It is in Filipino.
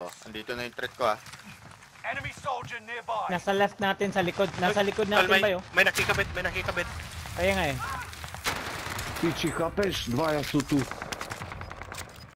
Oh, andito na yung threat ko ah. Enemy soldier nearby. Nasa left natin, sa likod. Nasa likod natin ba yun? May nakikabit, may nakikabit. Kaya nga eh. Ty ci kapesz, dwa ja sú tu.